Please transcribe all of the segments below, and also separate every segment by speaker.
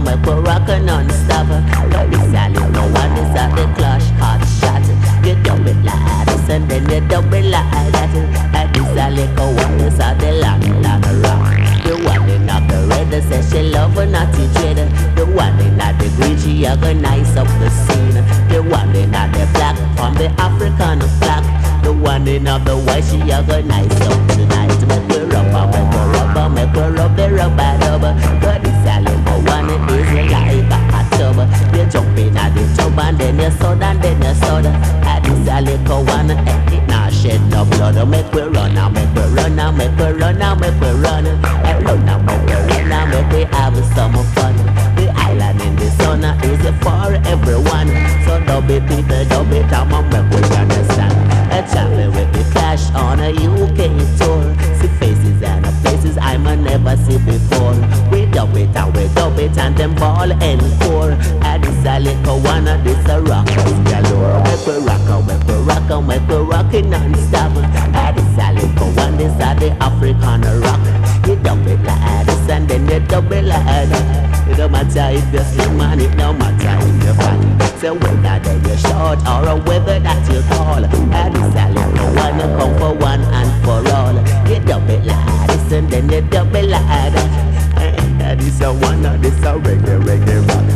Speaker 1: make we rock non-stop. This a little one, this a the clash hot shot. You dub it like this and then you dub it like that. This a little one, this a the long rock. The one in the red says she love a naughty dread. The one in the green she organize up the scene. The one in the black from the African flag. The one in the white she organize up tonight. Make we rubber, make we rubber, make we rub the rubber rubber. Cause this a little one is like a hot tub. You jump in at the tub and then you soda and then you soda. This a little one it not shed no blood. Make we run now, make we run now, make we run now, make we run. Run now, make we run now, make we have some fun. The island in the sun is for everyone. So dub it people, dub it down, make we understand. Traveling with the Clash on a UK tour. See faces and places I might never see before. We dub it and them ball encore. This a little one, this a rock galore. Make we rock, make we rock, make we rock it non-stop. This a little one, this a the African rock. You dub it like this and then you dub it like that. It don't matter if you're slim man, it don't matter if you're fat. So whether that you're short or whether that you tall. This a little one, you come for one and for all. You dub it like this and then you dub it like that. This a one, this a reggae rock.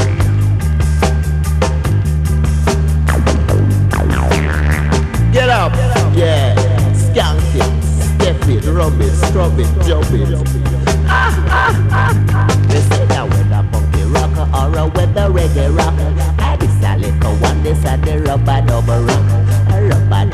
Speaker 1: Get up, yeah, skank it, step it, rub it, scrub it, jump it. They say that with a funky rocker or a with a reggae rocker. This a little one, this a the rubber double rock. Rubber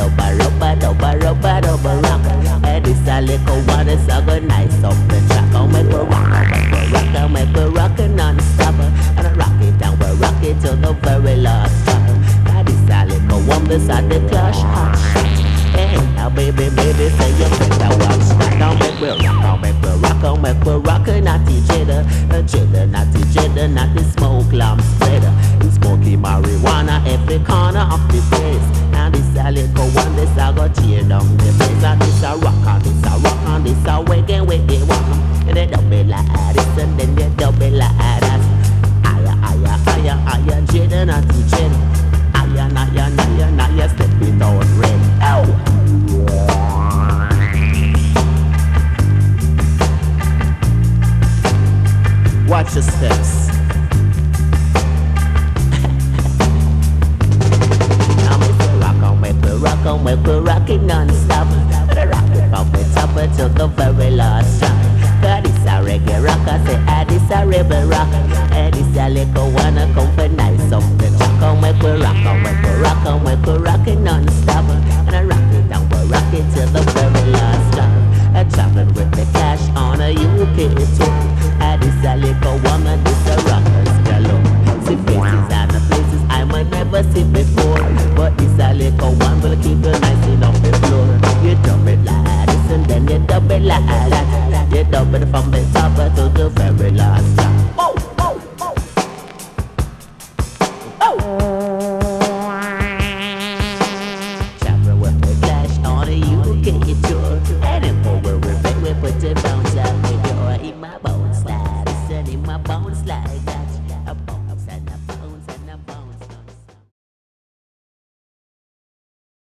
Speaker 1: rock. This a little one, this a go nice up the track. Make we rock, make we rock non-stop. And rock it down, we rock it till the very last stop. This a little one, this a the Clash hot shot. Hey, now baby, say you better watch that. Now make we rock, make we rock, make we rock naughty cheddar, naughty cheddar, not the smoke lamp spreader. It's smoky marijuana every corner of the place. Now this a little one, this a go tear down the place. And this a rock, this a rock, this a wiggy walk. And they double like this and then they double like that. Aya, cheddar, naughty cheddar. Aya, step it out red. Ow! Watch your steps. Now make we rock it non-stop. Rock it from the top till the very last drop. This a reggae rock, I say this a rebel rock.